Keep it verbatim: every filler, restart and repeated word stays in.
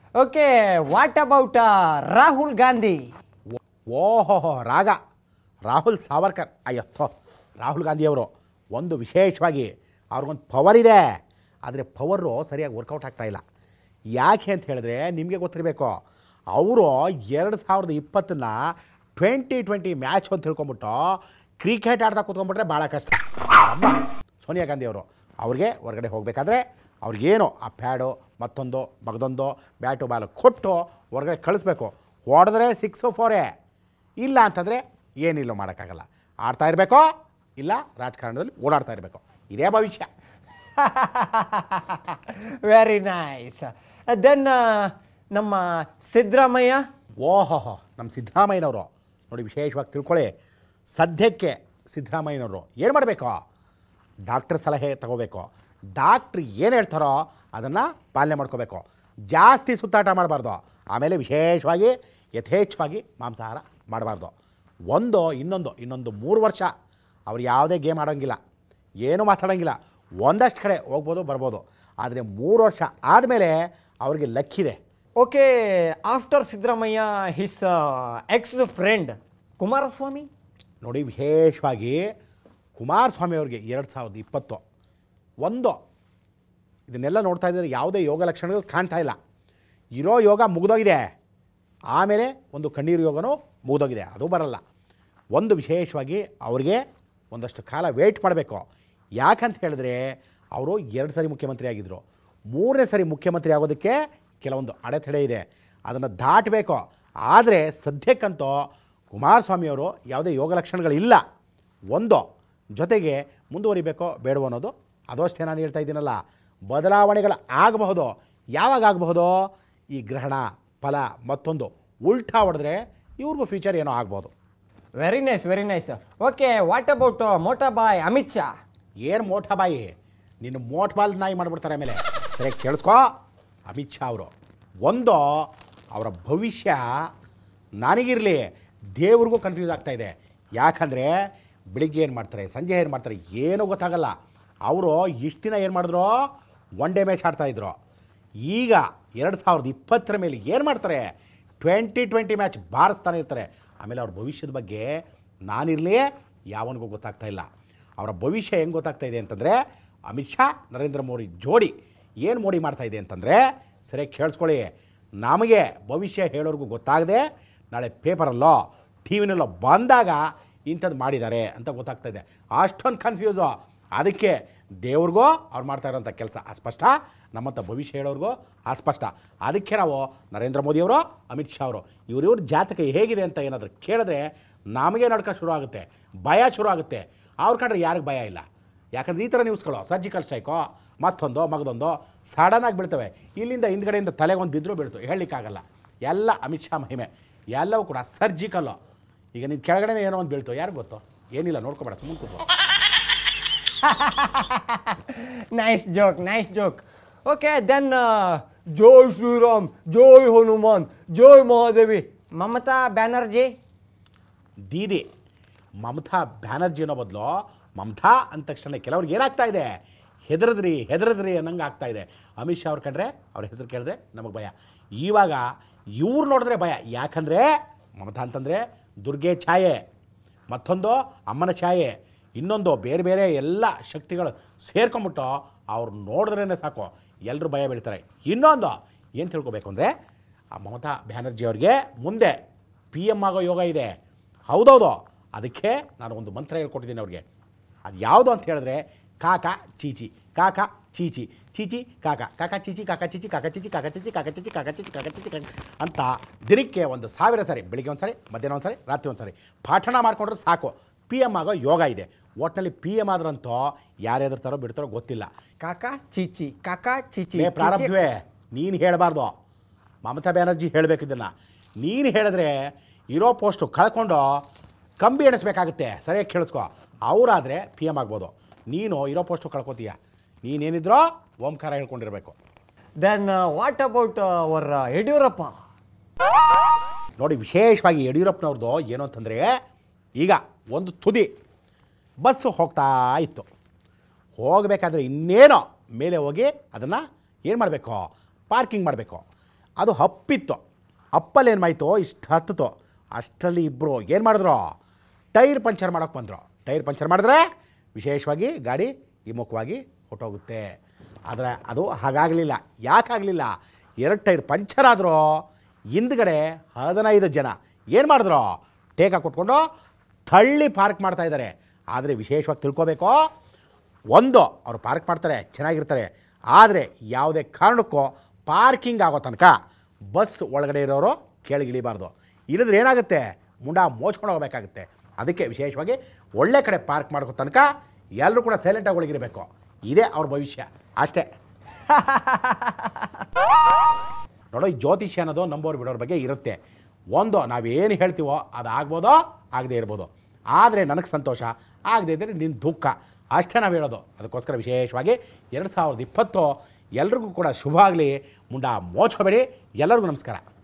Okay what about Rahul Gandhi? ಓಹೋ ರಾಗ ರಾಹುಲ್ ಸಾವರ್ಕರ್ ಅಯ್ಯೋ ರಾಹುಲ್ ಗಾಂಧಿಯವರು ಒಂದು ವಿಶೇಷವಾಗಿ ಅವ್ರಿಗೊಂದು ಪವರ್ ಇದೆ, ಆದರೆ ಪವರು ಸರಿಯಾಗಿ ವರ್ಕೌಟ್ ಆಗ್ತಾಯಿಲ್ಲ. ಯಾಕೆ ಅಂತ ಹೇಳಿದ್ರೆ ನಿಮಗೆ ಗೊತ್ತಿರಬೇಕು, ಅವರು ಎರಡು ಸಾವಿರದ ಇಪ್ಪತ್ತನ್ನ ಟ್ವೆಂಟಿ ಟ್ವೆಂಟಿ ಮ್ಯಾಚ್ ಅಂತ ತಿಳ್ಕೊಂಬಿಟ್ಟು ಕ್ರಿಕೆಟ್ ಆಡ್ತಾ ಕೂತ್ಕೊಂಡ್ಬಿಟ್ರೆ ಭಾಳ ಕಷ್ಟ. ಅಮ್ಮ ಸೋನಿಯಾ ಗಾಂಧಿಯವರು ಅವ್ರಿಗೆ ಹೊರಗಡೆ ಹೋಗಬೇಕಾದ್ರೆ ಅವ್ರಿಗೇನು ಆ ಪ್ಯಾಡು ಮತ್ತೊಂದು ಮಗದೊಂದು ಬ್ಯಾಟು ಬಾಲು ಕೊಟ್ಟು ಹೊರಗಡೆ ಕಳಿಸ್ಬೇಕು. ಹೊಡೆದ್ರೆ ಸಿಕ್ಸು ಫೋರೇ, ಇಲ್ಲ ಅಂತಂದರೆ ಏನಿಲ್ಲ ಮಾಡೋಕ್ಕಾಗಲ್ಲ. ಆಡ್ತಾ ಇರಬೇಕು, ಇಲ್ಲ ರಾಜಕಾರಣದಲ್ಲಿ ಓಡಾಡ್ತಾ ಇರಬೇಕು. ಇದೇ ಭವಿಷ್ಯ. Very nice. ದೆನ್ ನಮ್ಮ ಸಿದ್ದರಾಮಯ್ಯ. ಓಹೋ ನಮ್ಮ ಸಿದ್ದರಾಮಯ್ಯನವರು ನೋಡಿ ವಿಶೇಷವಾಗಿ ತಿಳ್ಕೊಳ್ಳಿ. ಸದ್ಯಕ್ಕೆ ಸಿದ್ದರಾಮಯ್ಯನವರು ಏನು ಮಾಡಬೇಕು? ಡಾಕ್ಟ್ರ್ ಸಲಹೆ ತಗೋಬೇಕು. ಡಾಕ್ಟ್ರ್ ಏನು ಹೇಳ್ತಾರೋ ಅದನ್ನು ಪಾಲನೆ ಮಾಡ್ಕೋಬೇಕು. ಜಾಸ್ತಿ ಸುತ್ತಾಟ ಮಾಡಬಾರ್ದು. ಆಮೇಲೆ ವಿಶೇಷವಾಗಿ ಯಥೇಚ್ಛವಾಗಿ ಮಾಂಸಾಹಾರ ಮಾಡಬಾರ್ದು. ಒಂದು ಇನ್ನೊಂದು ಇನ್ನೊಂದು ಮೂರು ವರ್ಷ ಅವ್ರು ಯಾವುದೇ ಗೇಮ್ ಆಡೋಂಗಿಲ್ಲ, ಏನೂ ಮಾತಾಡೋಂಗಿಲ್ಲ. ಒಂದಷ್ಟು ಕಡೆ ಹೋಗ್ಬೋದು ಬರ್ಬೋದು, ಆದರೆ ಮೂರು ವರ್ಷ ಆದಮೇಲೆ ಅವ್ರಿಗೆ ಲಕ್ಕಿದೆ. Okay, after Siddaramaiah his ex friend Kumaraswamy. ನೋಡಿ ವಿಶೇಷವಾಗಿ ಕುಮಾರಸ್ವಾಮಿ ಅವ್ರಿಗೆ ಎರಡು ಸಾವಿರದ ಇಪ್ಪತ್ತು ಒಂದು ಇದನ್ನೆಲ್ಲ ನೋಡ್ತಾ ಇದ್ದರೆ ಯಾವುದೇ ಯೋಗ ಲಕ್ಷಣಗಳು ಕಾಣ್ತಾ ಇಲ್ಲ. ಇರೋ ಯೋಗ ಮುಗಿದೋಗಿದೆ, ಆಮೇಲೆ ಒಂದು ಕಣ್ಣೀರು ಯೋಗನೂ ಮುಗಿದೋಗಿದೆ, ಅದು ಬರಲ್ಲ. ಒಂದು ವಿಶೇಷವಾಗಿ ಅವ್ರಿಗೆ ಒಂದಷ್ಟು ಕಾಲ ವೆಯ್ಟ್ ಮಾಡಬೇಕು. ಯಾಕಂತ ಹೇಳಿದ್ರೆ ಅವರು ಎರಡು ಸರಿ ಮುಖ್ಯಮಂತ್ರಿ ಆಗಿದ್ದರು. ಮೂರನೇ ಸರಿ ಮುಖ್ಯಮಂತ್ರಿ ಆಗೋದಕ್ಕೆ ಕೆಲವೊಂದು ಅಡೆತಡೆ ಇದೆ, ಅದನ್ನು ದಾಟಬೇಕು. ಆದರೆ ಸದ್ಯಕ್ಕಂತೂ ಕುಮಾರಸ್ವಾಮಿಯವರು ಯಾವುದೇ ಯೋಗ ಲಕ್ಷಣಗಳಿಲ್ಲ. ಒಂದು ಜೊತೆಗೆ ಮುಂದುವರಿಬೇಕೋ ಬೇಡವೋ ಅನ್ನೋದು ಅದು ಅಷ್ಟೇ. ನಾನು ಹೇಳ್ತಾ ಇದ್ದೀನಲ್ಲ, ಬದಲಾವಣೆಗಳು ಆಗಬಹುದು. ಯಾವಾಗ ಆಗಬಹುದು? ಈ ಗ್ರಹಣ ಫಲ ಮತ್ತೊಂದು ಉಲ್ಟಾ ಹೊಡೆದ್ರೆ ಇವ್ರಿಗೂ ಫ್ಯೂಚರ್ ಏನೋ ಆಗ್ಬೋದು. Very nice very nice. Okay, what about Mota Bhai Amit Shah? ಏನು ಮೋಟಾ ಬಾಯಿ, ನಿನ್ನ ಮೋಟ್ ಬಾಲ್ ನಾಯಿ ಮಾಡಿಬಿಡ್ತಾರೆ. ಆಮೇಲೆ ಸರಿಯಾಗಿ ಕೇಳಿಸ್ಕೋ, ಅಮಿತ್ ಶಾ ಅವರು ಒಂದು ಅವರ ಭವಿಷ್ಯ ನನಗಿರಲಿ ದೇವ್ರಿಗೂ ಕನ್ಫ್ಯೂಸ್ ಆಗ್ತಾಯಿದೆ. ಯಾಕಂದರೆ ಬೆಳಿಗ್ಗೆ ಏನು ಮಾಡ್ತಾರೆ, ಸಂಜೆ ಏನು ಮಾಡ್ತಾರೆ, ಏನೂ ಗೊತ್ತಾಗಲ್ಲ. ಅವರು ಇಷ್ಟು ದಿನ ಏನು ಮಾಡಿದ್ರು, ಒನ್ ಡೇ ಮ್ಯಾಚ್ ಆಡ್ತಾಯಿದ್ರು. ಈಗ ಎರಡು ಸಾವಿರದ ಇಪ್ಪತ್ತರ ಮೇಲೆ ಏನು ಮಾಡ್ತಾರೆ, ಟ್ವೆಂಟಿ ಟ್ವೆಂಟಿ ಮ್ಯಾಚ್ ಬಾರಿಸ್ತಾನೆ ಇರ್ತಾರೆ. ಆಮೇಲೆ ಅವ್ರ ಭವಿಷ್ಯದ ಬಗ್ಗೆ ನಾನಿರಲಿ ಯಾವನಿಗೂ ಗೊತ್ತಾಗ್ತಾ ಇಲ್ಲ. ಅವರ ಭವಿಷ್ಯ ಹೆಂಗೆ ಗೊತ್ತಾಗ್ತಾ ಇದೆ ಅಂತಂದರೆ, ಅಮಿತ್ ಶಾ ನರೇಂದ್ರ ಮೋದಿ ಜೋಡಿ ಏನು ಮೋಡಿ ಮಾಡ್ತಾಯಿದೆ ಅಂತಂದರೆ ಸರಿಯಾಗಿ ಕೇಳಿಸ್ಕೊಳ್ಳಿ. ನಮಗೆ ಭವಿಷ್ಯ ಹೇಳೋರಿಗೂ ಗೊತ್ತಾಗದೆ ನಾಳೆ ಪೇಪರಲ್ಲೋ ಟಿ ವಿನಲ್ಲೋ ಬಂದಾಗ ಇಂಥದ್ದು ಮಾಡಿದ್ದಾರೆ ಅಂತ ಗೊತ್ತಾಗ್ತಾ ಇದೆ. ಅಷ್ಟೊಂದು ಕನ್ಫ್ಯೂಸು. ಅದಕ್ಕೆ ದೇವ್ರಿಗೂ ಅವ್ರು ಮಾಡ್ತಾ ಇರೋಂಥ ಕೆಲಸ ಅಸ್ಪಷ್ಟ, ನಮ್ಮಂಥ ಭವಿಷ್ಯ ಹೇಳೋರಿಗೂ ಅಸ್ಪಷ್ಟ. ಅದಕ್ಕೆ ನಾವು ನರೇಂದ್ರ ಮೋದಿಯವರು ಅಮಿತ್ ಶಾ ಅವರು ಇವ್ರಿವ್ರ ಜಾತಕ ಹೇಗಿದೆ ಅಂತ ಏನಾದರೂ ಕೇಳಿದ್ರೆ ನಮಗೆ ನಡ್ಕ ಶುರು ಆಗುತ್ತೆ, ಭಯ ಶುರು ಆಗುತ್ತೆ. ಅವ್ರ ಕಂಡ್ರೆ ಯಾರಿಗೆ ಭಯ ಇಲ್ಲ. ಯಾಕಂದರೆ ಈ ಥರ ನ್ಯೂಸ್ಗಳು ಸರ್ಜಿಕಲ್ ಸ್ಟ್ರೈಕೋ ಮತ್ತೊಂದು ಮಗದೊಂದು ಸಡನ್ನಾಗಿ ಬೀಳ್ತವೆ. ಇಲ್ಲಿಂದ ಹಿಂದ್ಗಡೆಯಿಂದ ತಲೆಗೊಂದು ಬಿದ್ದರೂ ಬೀಳ್ತು, ಹೇಳಲಿಕ್ಕಾಗಲ್ಲ. ಎಲ್ಲ ಅಮಿತ್ ಶಾ ಮಹಿಮೆ, ಎಲ್ಲವೂ ಕೂಡ ಸರ್ಜಿಕಲ್ಲು. ಈಗ ನೀನು ಕೆಳಗಡೆ ಏನೋ ಒಂದು ಬೀಳ್ತು, ಯಾರಿಗೆ ಗೊತ್ತು? ಏನಿಲ್ಲ, ನೋಡ್ಕೊಬೇಡ, ಸುಮ್ಮನೆ ಕೂತ್ಕೋ. Nice joke nice joke. Okay, then ಜೈ ಶ್ರೀರಾಮ್, ಜೈ ಹನುಮಾನ್, ಜೈ ಮಹಾದೇವಿ ಮಮತಾ ಬ್ಯಾನರ್ಜಿ. ದೀದಿ ಮಮತಾ ಬ್ಯಾನರ್ಜಿ ಅನ್ನೋ ಬದಲು ಮಮತಾ ಅಂದ ತಕ್ಷಣ ಕೆಲವ್ರಿಗೆ ಏನಾಗ್ತಾ ಇದೆ, ಹೆದರದ್ರಿ ಹೆದರದ್ರಿ ಅನ್ನಂಗೆ ಆಗ್ತಾ ಇದೆ. ಅಮಿತ್ ಶಾ ಅವ್ರು ಕಂಡ್ರೆ ಅವ್ರ ಹೆಸರು ಕೇಳಿದ್ರೆ ನಮಗೆ ಭಯ. ಇವಾಗ ಇವ್ರು ನೋಡಿದ್ರೆ ಭಯ. ಯಾಕಂದರೆ ಮಮತಾ ಅಂತಂದರೆ ದುರ್ಗೆ ಛಾಯೆ, ಮತ್ತೊಂದು ಅಮ್ಮನ ಛಾಯೆ, ಇನ್ನೊಂದು ಬೇರೆ ಬೇರೆ ಎಲ್ಲ ಶಕ್ತಿಗಳು ಸೇರ್ಕೊಂಬಿಟ್ಟು ಅವ್ರು ನೋಡಿದ್ರೇ ಸಾಕು ಎಲ್ಲರೂ ಭಯ ಬೀಳ್ತಾರೆ. ಇನ್ನೊಂದು ಏನು ತಿಳ್ಕೊಬೇಕು ಅಂದರೆ, ಆ ಮಮತಾ ಬ್ಯಾನರ್ಜಿ ಅವ್ರಿಗೆ ಮುಂದೆ ಪಿ ಎಮ್ ಆಗೋ ಯೋಗ ಇದೆ. ಹೌದೌದು, ಅದಕ್ಕೆ ನಾನು ಒಂದು ಮಂತ್ರ ಹೇಳ್ಕೊಟ್ಟಿದ್ದೀನಿ ಅವ್ರಿಗೆ. ಅದು ಯಾವುದು ಅಂತ ಹೇಳಿದ್ರೆ ಕಾಕ ಚೀಚಿ ಕಾಕ ಚೀಚಿ ಚೀಚಿ ಕಾಕ ಕಾಕ ಚೀಚಿ ಕಾಕ ಚೀಚಿ ಕಾಕ ಚೀಚಿ ಕಾಕ ಚೀಚಿ ಕಾಕ ಚೀಚಿ ಕಾಕ ಚೀಚಿ ಕಾಕ ಚೀಚಿ ಕಾಕ ಅಂತ ದಿನಕ್ಕೆ ಒಂದು ಸಾವಿರ ಸಾರಿ, ಬೆಳಿಗ್ಗೆ ಒಂದು ಸಾರಿ, ಮಧ್ಯಾಹ್ನ ಒಂದು ಸಾರಿ, ರಾತ್ರಿ ಒಂದು ಸಾರಿ ಪಾಠಣ ಮಾಡಿಕೊಂಡ್ರೆ ಸಾಕು. ಪಿ ಎಮ್ ಆಗೋ ಯೋಗ ಇದೆ. ಒಟ್ಟಿನಲ್ಲಿ ಪಿ ಎಮ್ ಆದ್ರಂತೂ ಯಾರು ಎದುರ್ತಾರೋ ಬಿಡ್ತಾರೋ ಗೊತ್ತಿಲ್ಲ. ಕಾಕ ಚೀಚಿ ಕಾಕ ಚೀಚಿ ಏ ಪ್ರಾರಬ್ಧವೇ, ನೀನು ಹೇಳಬಾರ್ದು, ಮಮತಾ ಬ್ಯಾನರ್ಜಿ ಹೇಳಬೇಕು ಇದನ್ನು. ನೀನು ಹೇಳಿದ್ರೆ ಇರೋ ಪೋಸ್ಟು ಕಳ್ಕೊಂಡು ಕಂಬಿ ಎಣಿಸ್ಬೇಕಾಗುತ್ತೆ. ಸರಿಯಾಗಿ ಕೇಳಿಸ್ಕೊ. ಅವರಾದರೆ ಪಿ ಎಮ್ ಆಗ್ಬೋದು, ನೀನು ಇರೋ ಪೋಸ್ಟು ಕಳ್ಕೊತೀಯ. ನೀನೇನಿದ್ರೋ ಓಂಕಾರ ಹೇಳ್ಕೊಂಡಿರಬೇಕು. Then what about our Yediyurappa? ನೋಡಿ ವಿಶೇಷವಾಗಿ ಯಡಿಯೂರಪ್ಪನವ್ರದ್ದು ಏನು ಅಂತಂದರೆ, ಈಗ ಒಂದು ತುದಿ ಬಸ್ಸು ಹೋಗ್ತಾ ಇತ್ತು, ಹೋಗಬೇಕಾದ್ರೆ ಇನ್ನೇನೋ ಮೇಲೆ ಹೋಗಿ ಅದನ್ನು ಏನು ಮಾಡಬೇಕು, ಪಾರ್ಕಿಂಗ್ ಮಾಡಬೇಕು. ಅದು ಹಪ್ಪಿತ್ತು. ಅಪ್ಪಲ್ಲಿ ಏನು ಮಾಯಿತು, ಇಷ್ಟು ಹತ್ತಿತು. ಅಷ್ಟರಲ್ಲಿ ಇಬ್ಬರು ಏನು ಮಾಡಿದ್ರು, ಟೈರ್ ಪಂಚರ್ ಮಾಡೋಕ್ಕೆ ಬಂದರು. ಟೈರ್ ಪಂಚರ್ ಮಾಡಿದ್ರೆ ವಿಶೇಷವಾಗಿ ಗಾಡಿ ಹಿಮ್ಮುಖವಾಗಿ ಹೊಟ್ಟೋಗುತ್ತೆ. ಆದರೆ ಅದು ಹಾಗಾಗಲಿಲ್ಲ. ಯಾಕಾಗಲಿಲ್ಲ, ಎರಡು ಟೈರ್ ಪಂಚರ್ ಆದರೂ ಹಿಂದ್ಗಡೆ ಹದಿನೈದು ಜನ ಏನು ಮಾಡಿದ್ರು, ಟೇಕ ಕೊಟ್ಕೊಂಡು ತಳ್ಳಿ ಪಾರ್ಕ್ ಮಾಡ್ತಾಯಿದ್ದಾರೆ. ಆದರೆ ವಿಶೇಷವಾಗಿ ತಿಳ್ಕೊಬೇಕು, ಒಂದು ಅವರು ಪಾರ್ಕ್ ಮಾಡ್ತಾರೆ, ಚೆನ್ನಾಗಿರ್ತಾರೆ. ಆದರೆ ಯಾವುದೇ ಕಾರಣಕ್ಕೂ ಪಾರ್ಕಿಂಗ್ ಆಗೋ ತನಕ ಬಸ್ ಒಳಗಡೆ ಇರೋರು ಕೆಳಗಿಳಿಬಾರ್ದು. ಇಳಿದ್ರೆ ಏನಾಗುತ್ತೆ, ಮುಂಡ ಮೋಚ್ಕೊಂಡು ಹೋಗಬೇಕಾಗುತ್ತೆ. ಅದಕ್ಕೆ ವಿಶೇಷವಾಗಿ ಒಳ್ಳೆ ಕಡೆ ಪಾರ್ಕ್ ಮಾಡ್ಕೋ ತನಕ ಎಲ್ಲರೂ ಕೂಡ ಸೈಲೆಂಟಾಗಿ ಒಳಗಿರಬೇಕು. ಇದೇ ಅವ್ರ ಭವಿಷ್ಯ ಅಷ್ಟೇ. ನೋಡೋ, ಈ ಜ್ಯೋತಿಷ್ಯ ಅನ್ನೋದು ನಂಬೋರು ಬಿಡೋರ ಬಗ್ಗೆ ಇರುತ್ತೆ. ಒಂದು ನಾವೇನು ಹೇಳ್ತೀವೋ ಅದು ಆಗ್ಬೋದೋ ಆಗದೇ ಇರ್ಬೋದು. ಆದರೆ ನನಗೆ ಸಂತೋಷ, ಆಗದೇ ಇದ್ದರೆ ನಿನ್ನ ದುಃಖ, ಅಷ್ಟೇ ನಾವು ಹೇಳೋದು. ಅದಕ್ಕೋಸ್ಕರ ವಿಶೇಷವಾಗಿ ಎರಡು ಸಾವಿರದ ಇಪ್ಪತ್ತು ಎಲ್ರಿಗೂ ಕೂಡ ಶುಭ ಆಗಲಿ. ಮುಂಡ ಮೋಚ್ಕೋಬೇಡಿ. ಎಲ್ಲರಿಗೂ ನಮಸ್ಕಾರ.